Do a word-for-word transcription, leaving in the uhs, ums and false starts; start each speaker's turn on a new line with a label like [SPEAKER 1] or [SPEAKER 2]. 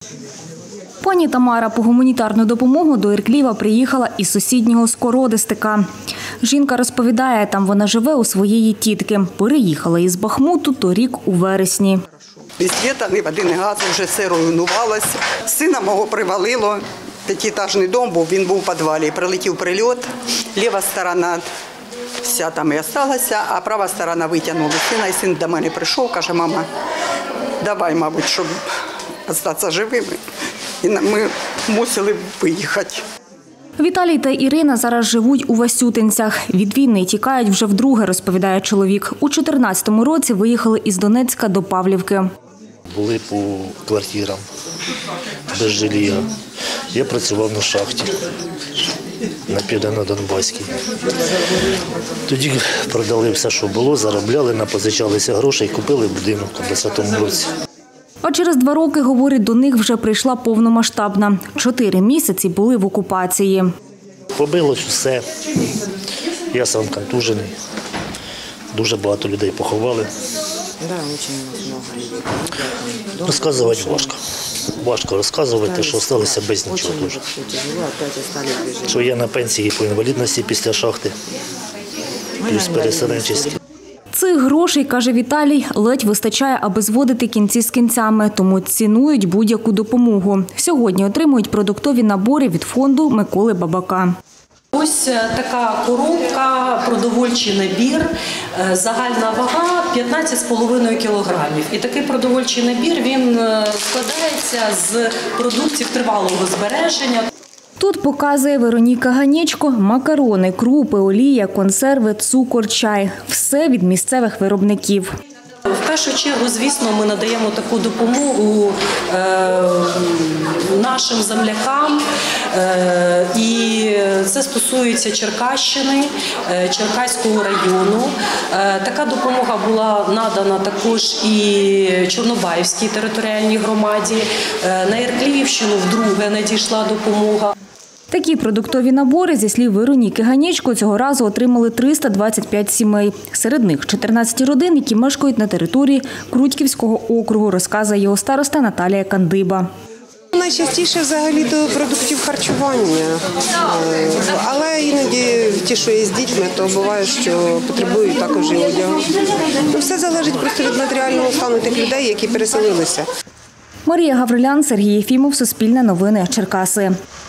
[SPEAKER 1] Пані Тамара по гуманітарну допомогу до Іркліва приїхала із сусіднього Скородистика. Жінка розповідає, там вона живе у своєї тітки. Переїхала із Бахмуту торік у вересні.
[SPEAKER 2] Ні світа, ні води, ні газу, вже все руйнувалося. Сина мого привалило, п'ятиетажний дом був, він був у підвалі. Прилетів прильот, ліва сторона вся там і залишилася, а права сторона витягнула сина. І син до мене прийшов, каже, мама, давай, мабуть, щоб залишитися живими. І ми мусили виїхати.
[SPEAKER 1] Віталій та Ірина зараз живуть у Васютинцях. Від війни тікають вже вдруге, розповідає чоловік. У чотирнадцятому році виїхали із Донецька до Павлівки.
[SPEAKER 3] Були по квартирам, без жилья. Я працював на шахті, на Південно-Донбаській. Тоді продали все, що було, заробляли, напозичалися гроші і купили будинок у двадцятому році.
[SPEAKER 1] А через два роки, говорить, до них вже прийшла повномасштабна. Чотири місяці були в окупації.
[SPEAKER 3] Побилось все. Я сам контужений. Дуже багато людей поховали. Розказувати важко. Важко розказувати, що залишилися без нічого дуже. Що я на пенсії по інвалідності після шахти, плюс переселенчості.
[SPEAKER 1] Цих грошей, каже Віталій, ледь вистачає, аби зводити кінці з кінцями, тому цінують будь-яку допомогу. Сьогодні отримують продуктові набори від фонду Миколи Бабака.
[SPEAKER 4] Ось така коробка, продовольчий набір, загальна вага п'ятнадцять з половиною кілограмів. І такий продовольчий набір, він складається з продуктів тривалого збереження.
[SPEAKER 1] Тут показує Вероніка Ганечко макарони, крупи, олія, консерви, цукор, чай. Все від місцевих виробників.
[SPEAKER 4] В першу чергу, звісно, ми надаємо таку допомогу е, нашим землякам. Е, і це стосується Черкащини, е, Черкаського району. Е, така допомога була надана також і Чорнобаївській територіальній громаді. Е, на Іркліївщину вдруге надійшла допомога.
[SPEAKER 1] Такі продуктові набори, зі слів Вероніки Ганечко, цього разу отримали триста двадцять п'ять сімей. Серед них чотирнадцять родин, які мешкають на території Крутьківського округу, розказує його староста Наталія Кандиба.
[SPEAKER 5] Найчастіше взагалі до продуктів харчування, але іноді ті, що є з дітьми, то буває, що потребують також і одягу. Все залежить просто від матеріального стану тих людей, які переселилися.
[SPEAKER 1] Марія Гаврилян, Сергій Єфімов, Суспільне новини, Черкаси.